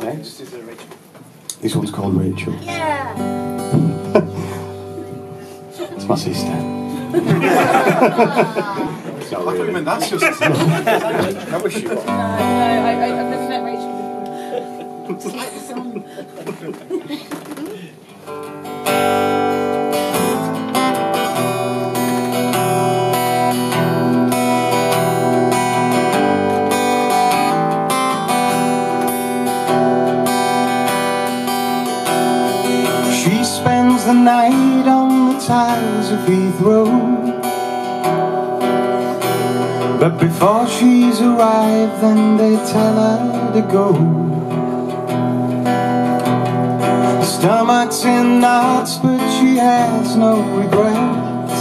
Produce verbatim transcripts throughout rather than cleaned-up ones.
Okay. This is uh, Rachel. This one's called Rachel. Yeah. It's my sister. It's not I thought you really. meant that's your sister. I wish you were. No, no, I, I, I've never met Rachel before. Just like the song. She spends the night on the tiles of Heathrow, but before she's arrived then they tell her to go. Stomach's in knots but she has no regrets,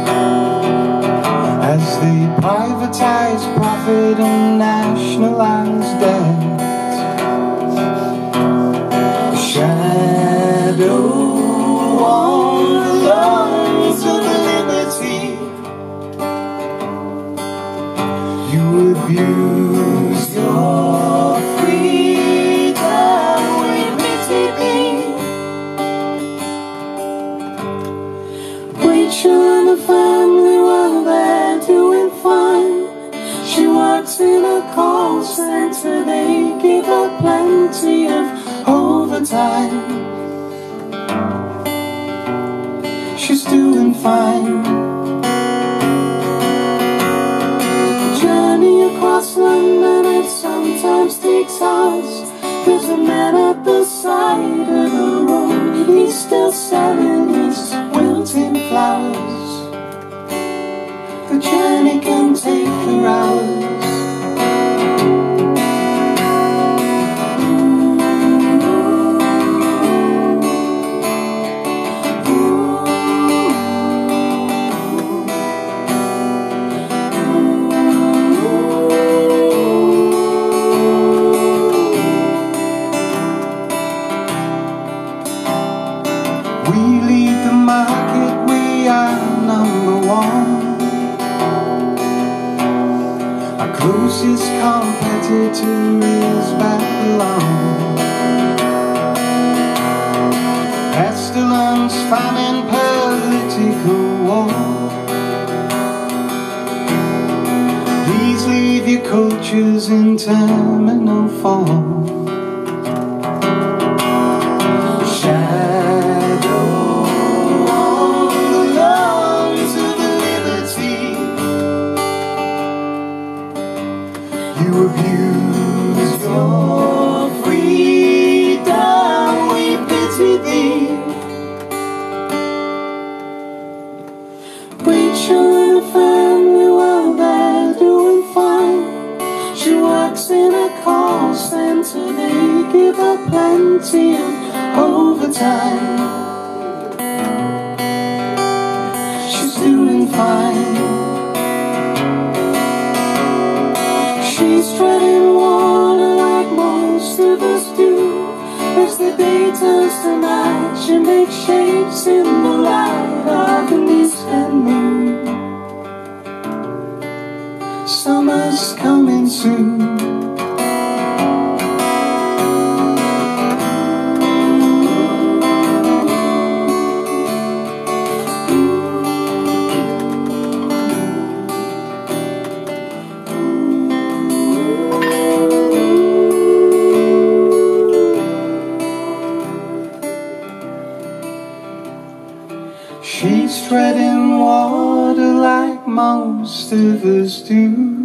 as they privatise profit and nationalise debt. Shadow on the lungs of liberty, you abuse your freedom with pity. Rachel and the family, well, they're doing fine. She works in a call center, they give her plenty of overtime. She's doing fine. The journey across London, it sometimes takes hours, 'cause the man at the side of the road, he's still selling his wilting flowers. The journey can take her hours. We lead the market, we are number one. Our closest competitor is Babylon. Pestilence, famine, political war. Please leave your coaches in Terminal four. You abuse your freedom, we pity thee. Rachel and her family, well, they're doing fine. She works in a call center, they give her plenty of overtime. She's doing fine. She's treading water like most of us do. As the day turns to night, she makes shapes in the light of an eastern moon. Summer's coming soon. She's treading water like most of us do.